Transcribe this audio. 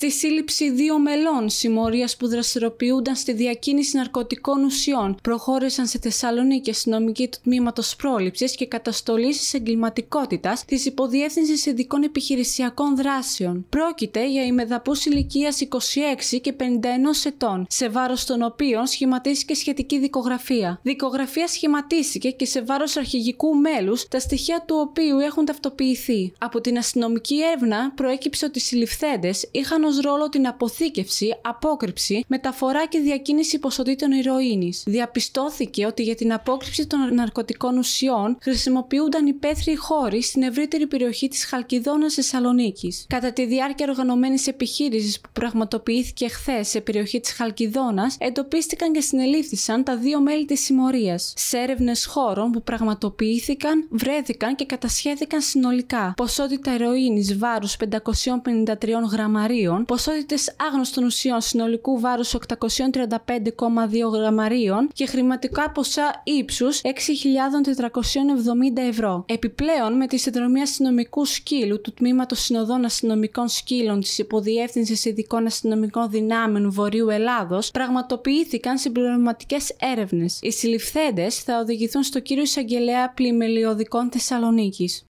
Στη σύλληψη 2 μελών συμμορίας που δραστηριοποιούνταν στη διακίνηση ναρκωτικών ουσιών προχώρησαν σε Θεσσαλονίκη αστυνομικοί του τμήματος πρόληψης και καταστολής της εγκληματικότητας της Υποδιεύθυνσης Ειδικών Επιχειρησιακών Δράσεων. Πρόκειται για ημεδαπούς ηλικίας 26 και 51 ετών, σε βάρος των οποίων σχηματίστηκε σχετική δικογραφία. Δικογραφία σχηματίστηκε και σε βάρος αρχηγικού μέλους, τα στοιχεία του οποίου έχουν ταυτοποιηθεί. Από την αστυνομική έρευνα προέκυψε ότι οι συλληφθέντες είχαν ως ρόλο την αποθήκευση, απόκρυψη, μεταφορά και διακίνηση ποσοτήτων ηρωίνης. Διαπιστώθηκε ότι για την απόκρυψη των ναρκωτικών ουσιών χρησιμοποιούνταν υπαίθριοι χώροι στην ευρύτερη περιοχή της Χαλκιδόνας Θεσσαλονίκης. Κατά τη διάρκεια οργανωμένης επιχείρησης που πραγματοποιήθηκε χθες σε περιοχή της Χαλκιδόνας, εντοπίστηκαν και συνελήφθησαν τα 2 μέλη της συμμορίας. Σε έρευνες χώρων που πραγματοποιήθηκαν, βρέθηκαν και κατασχέθηκαν συνολικά ποσότητα ηρωίνης βάρους 553 γραμμαρίων, ποσότητες άγνωστων ουσιών συνολικού βάρους 835,2 γραμμαρίων και χρηματικά ποσά ύψους 6.470 ευρώ. Επιπλέον, με τη συνδρομή αστυνομικού σκύλου του Τμήματος Συνοδών Αστυνομικών Σκύλων της Υποδιεύθυνσης Ειδικών Αστυνομικών Δυνάμεων Βορείου Ελλάδος, πραγματοποιήθηκαν συμπληρωματικές έρευνες. Οι συλληφθέντες θα οδηγηθούν στο κύριο εισαγγελέα πλημελιωδικών Θεσσαλονίκης.